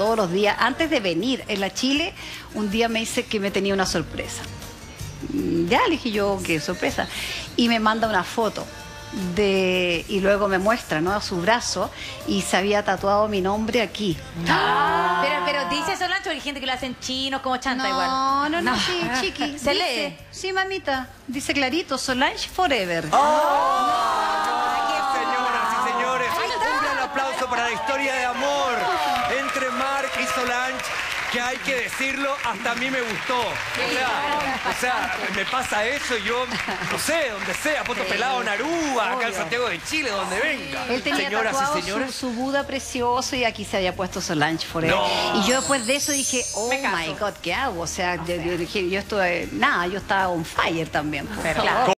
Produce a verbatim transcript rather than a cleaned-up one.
todos los días. Antes de venir en la Chile, un día me dice que me tenía una sorpresa. Ya, le dije yo, qué sorpresa. Y me manda una foto. De, y luego me muestra, ¿no?, su brazo, y se había tatuado mi nombre aquí. Ah. Pero, pero dice Solange, hay gente que lo hacen chinos como chanta no, igual. No, no, no, sí, chiqui. ¿Se dice, lee? Sí, mamita. Dice clarito, Solange Forever. ¡Oh! No, señoras y señores, un gran aplauso para la historia de amor entre Marc y Solange, que hay que decirlo, hasta a mí me gustó. O sea, o sea, me pasa eso y yo, no sé, donde sea, Poto Pelado en Aruba, acá en Santiago de Chile, donde venga. Él tenía Señoras tatuado y señores. su, su Buda precioso, y aquí se había puesto Solange Forever. No. Y yo después de eso dije, oh my God, ¿qué hago? O sea, yo, yo dije, yo estuve, nada, yo estaba on fire también. Pues, claro.